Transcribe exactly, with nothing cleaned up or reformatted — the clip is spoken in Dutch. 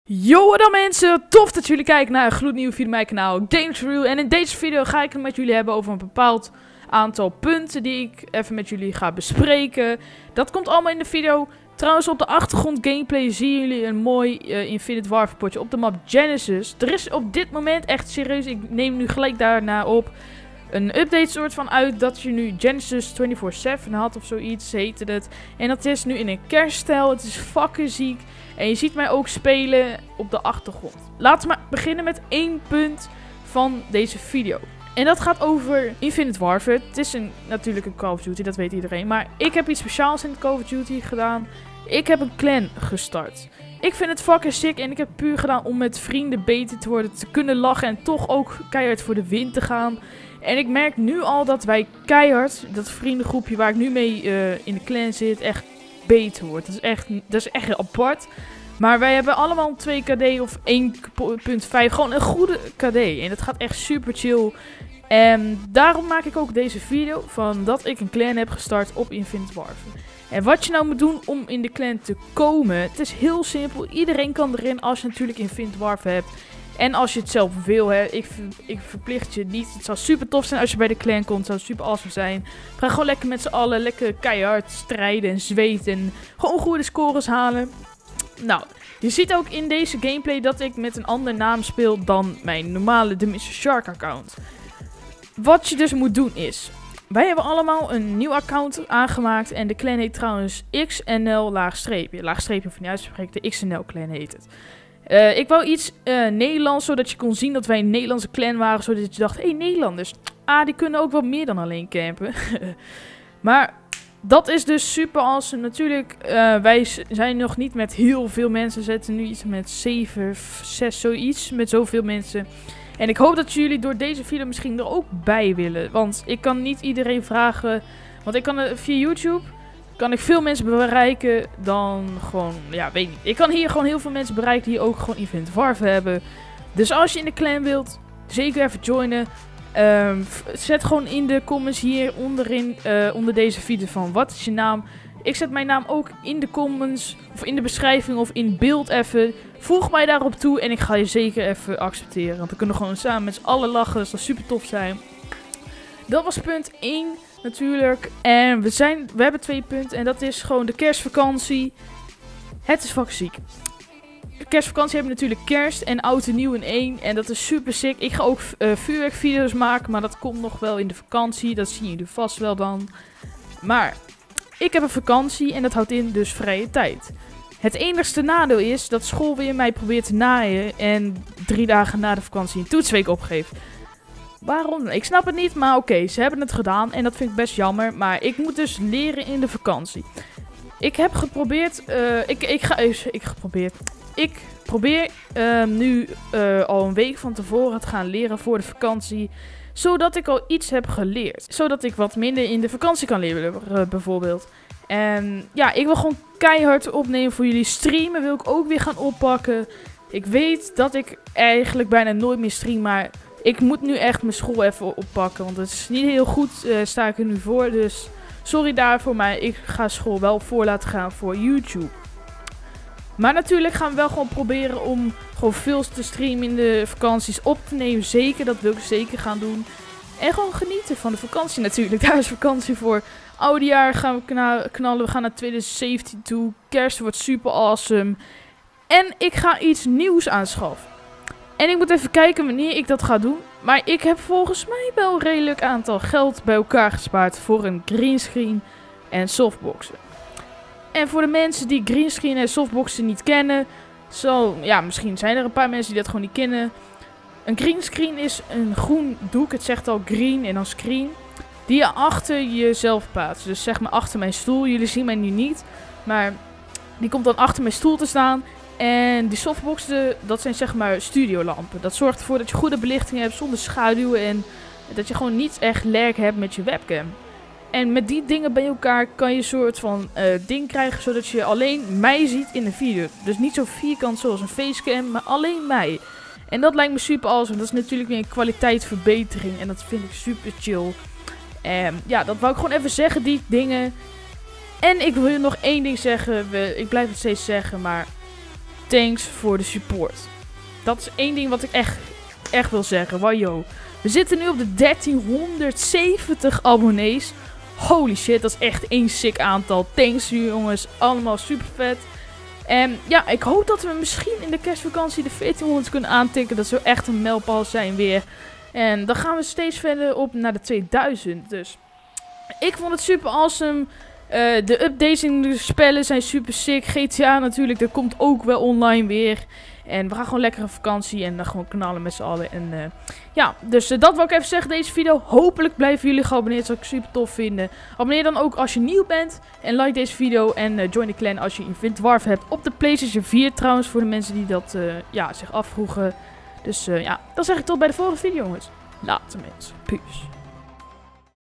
Yo dan mensen, tof dat jullie kijken naar een gloednieuwe video op mijn kanaal Games For You. En in deze video ga ik het met jullie hebben over een bepaald aantal punten die ik even met jullie ga bespreken. Dat komt allemaal in de video. Trouwens, op de achtergrond gameplay zien jullie een mooi uh, Infinite Warfare potje op de map Genesis. Er is op dit moment echt serieus, ik neem nu gelijk daarna op, een update soort van uit dat je nu Genesis vierentwintig zeven had of zoiets heette het. En dat is nu in een kerststijl, het is fucking ziek. En je ziet mij ook spelen op de achtergrond. Laten we maar beginnen met één punt van deze video. En dat gaat over Infinite Warfare. Het is een, natuurlijk een Call of Duty, dat weet iedereen. Maar ik heb iets speciaals in Call of Duty gedaan. Ik heb een clan gestart. Ik vind het fucking sick en ik heb het puur gedaan om met vrienden beter te worden. Te kunnen lachen en toch ook keihard voor de win te gaan. En ik merk nu al dat wij keihard, dat vriendengroepje waar ik nu mee uh, in de clan zit, echt beter wordt. Dat is echt, dat is echt apart. Maar wij hebben allemaal twee K D of één komma vijf. Gewoon een goede K D. En dat gaat echt super chill. En daarom maak ik ook deze video van dat ik een clan heb gestart op Infinite Warfare. En wat je nou moet doen om in de clan te komen. Het is heel simpel. Iedereen kan erin als je natuurlijk Infinite Warfare hebt. En als je het zelf wil, hè. Ik, ik verplicht je niet. Het zou super tof zijn als je bij de clan komt. Het zou super awesome zijn. Ga gewoon lekker met z'n allen lekker keihard strijden en zweten. En gewoon goede scores halen. Nou, je ziet ook in deze gameplay dat ik met een andere naam speel dan mijn normale The mister Shark account. Wat je dus moet doen is, wij hebben allemaal een nieuw account aangemaakt en de clan heet trouwens X N L laagstreepje. Laagstreepje of je niet uitspreekt, de X N L clan heet het. Uh, ik wou iets uh, Nederlands, zodat je kon zien dat wij een Nederlandse clan waren, zodat je dacht, hé hey, Nederlanders, ah die kunnen ook wat meer dan alleen campen. Maar dat is dus super awesome. Natuurlijk, uh, wij zijn nog niet met heel veel mensen. We zitten nu iets met zeven, zes, zoiets. Met zoveel mensen. En ik hoop dat jullie door deze video misschien er ook bij willen. Want ik kan niet iedereen vragen. Want ik kan uh, via YouTube kan ik veel mensen bereiken dan gewoon, ja, weet niet. Ik kan hier gewoon heel veel mensen bereiken die ook gewoon Infinite Warfare hebben. Dus als je in de clan wilt, zeker even joinen. Um, zet gewoon in de comments hier onderin, uh, onder deze video van wat is je naam. Ik zet mijn naam ook in de comments, of in de beschrijving, of in beeld even. Voeg mij daarop toe en ik ga je zeker even accepteren. Want we kunnen gewoon samen met z'n allen lachen, dat zou super tof zijn. Dat was punt één natuurlijk. En we, zijn, we hebben twee punten en dat is gewoon de kerstvakantie. Het is fucking ziek. De kerstvakantie hebben we natuurlijk kerst en oud en nieuw in één. En dat is super sick. Ik ga ook uh, vuurwerkvideo's maken, maar dat komt nog wel in de vakantie. Dat zien jullie vast wel dan. Maar ik heb een vakantie en dat houdt in dus vrije tijd. Het enigste nadeel is dat school weer mij probeert te naaien en drie dagen na de vakantie een toetsweek opgeeft. Waarom? Ik snap het niet, maar oké, okay, ze hebben het gedaan en dat vind ik best jammer. Maar ik moet dus leren in de vakantie. Ik heb geprobeerd, uh, ik, ik ga, ik geprobeerd... Ik probeer uh, nu uh, al een week van tevoren te gaan leren voor de vakantie. Zodat ik al iets heb geleerd. Zodat ik wat minder in de vakantie kan leren, uh, bijvoorbeeld. En ja, ik wil gewoon keihard opnemen voor jullie. Streamen wil ik ook weer gaan oppakken. Ik weet dat ik eigenlijk bijna nooit meer stream. Maar ik moet nu echt mijn school even oppakken. Want het is niet heel goed, uh, sta ik er nu voor. Dus sorry daarvoor, maar ik ga school wel voor laten gaan voor YouTube. Maar natuurlijk gaan we wel gewoon proberen om gewoon veel te streamen in de vakanties op te nemen. Zeker, dat wil ik zeker gaan doen. En gewoon genieten van de vakantie natuurlijk. Daar is vakantie voor. Oudejaar gaan we knallen. We gaan naar twintig zeventien toe. Kerst wordt super awesome. En ik ga iets nieuws aanschaffen. En ik moet even kijken wanneer ik dat ga doen. Maar ik heb volgens mij wel een redelijk aantal geld bij elkaar gespaard voor een greenscreen en softboxen. En voor de mensen die greenscreen en softboxen niet kennen, zo, ja, misschien zijn er een paar mensen die dat gewoon niet kennen. Een greenscreen is een groen doek, het zegt al green en dan screen, die je achter jezelf plaatst. Dus zeg maar achter mijn stoel, jullie zien mij nu niet, maar die komt dan achter mijn stoel te staan. En die softboxen, dat zijn zeg maar studiolampen. Dat zorgt ervoor dat je goede belichting hebt zonder schaduwen en dat je gewoon niet echt lag hebt met je webcam. En met die dingen bij elkaar kan je een soort van uh, ding krijgen, zodat je alleen mij ziet in de video. Dus niet zo vierkant zoals een facecam, maar alleen mij. En dat lijkt me super awesome. Dat is natuurlijk weer een kwaliteitsverbetering en dat vind ik super chill. En ja, dat wou ik gewoon even zeggen, die dingen. En ik wil je nog één ding zeggen. We, ik blijf het steeds zeggen, maar thanks voor de support. Dat is één ding wat ik echt, echt wil zeggen. Wajo. We zitten nu op de dertienhonderdzeventig abonnees. Holy shit, dat is echt één sick aantal. Thanks jongens, allemaal super vet. En ja, ik hoop dat we misschien in de kerstvakantie de veertienhonderd kunnen aantikken. Dat zou echt een mijlpaal zijn weer. En dan gaan we steeds verder op naar de tweeduizend. Dus ik vond het super awesome. Uh, de updates in de spellen zijn super sick. G T A natuurlijk, dat komt ook wel online weer. En we gaan gewoon lekker op vakantie en dan gewoon knallen met z'n allen. En uh, ja, dus uh, dat wil ik even zeggen deze video. Hopelijk blijven jullie geabonneerd, zou ik super tof vinden. Abonneer dan ook als je nieuw bent. En like deze video en uh, join de clan als je Infinite Warfare hebt. Op de PlayStation vier trouwens, voor de mensen die dat uh, ja, zich afvroegen. Dus uh, ja, dan zeg ik tot bij de volgende video jongens. Later mensen. Peace.